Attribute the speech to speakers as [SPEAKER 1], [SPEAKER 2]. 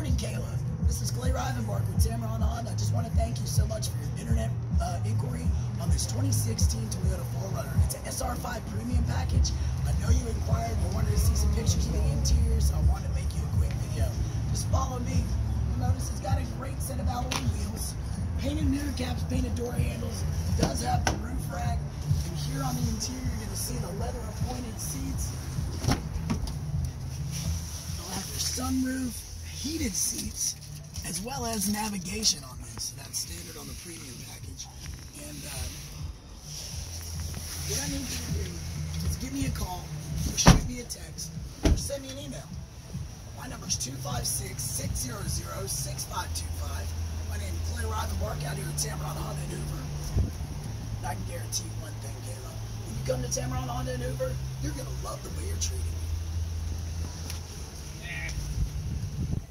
[SPEAKER 1] morning, Kayla. This is Rivenbark with Tameron on. I just want to thank you so much for your internet inquiry on this 2016 Toyota 4Runner. It's an SR5 premium package. I know you inquired. You wanted to see some pictures of the interior, so I wanted to make you a quick video. Just follow me. You'll notice it's got a great set of alloy wheels, painted mirror caps, painted door handles. It does have the roof rack. And here on the interior, you're going to see the leather appointed seats. You'll have your sunroof, heated seats, as well as navigation on this. So that's standard on the premium package. And what I need you to do is give me a call, or shoot me a text, or send me an email. My number is 256-600-6525. My name is Rivenbark out here at Tameron Honda in Hoover. And I can guarantee one thing, Kayla. When you come to Tameron Honda in Hoover, you're going to love the way you're treated.